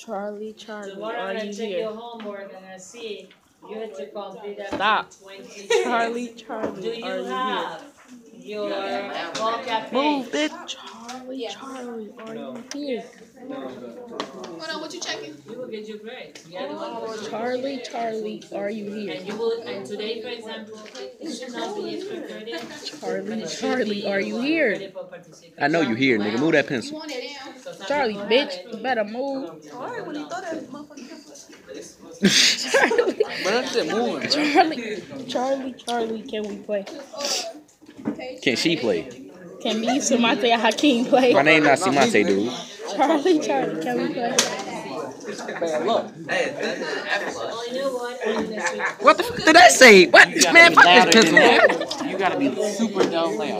Charlie, Tomorrow are I'm you gonna check here? your homework and I see you had to complete up Stop. to 20 Charlie, Do are you you have your vocab Move page? it. Charlie, are you here? Hold on, what you checking? You will get your grade. The other one will not. Charlie, are you here? And you will, and today, for example, it should not be extra credit, but it should be Charlie, are you here? credit for participation. I know you here, nigga. Move that You pencil. want it down? So some Charlie, people bitch, have you it. better move. Alright, when you throw that motherfucker. Charlie, But I'm still moving. Charlie, can we play? Can she play? Can me, Samante, and Hakeem play? My name not Simante, dude. Charlie, can we play? Man, look. Oh, you know what? What the f did that say? What? Man, fuck this pencil, man. You gotta be super dumb loud.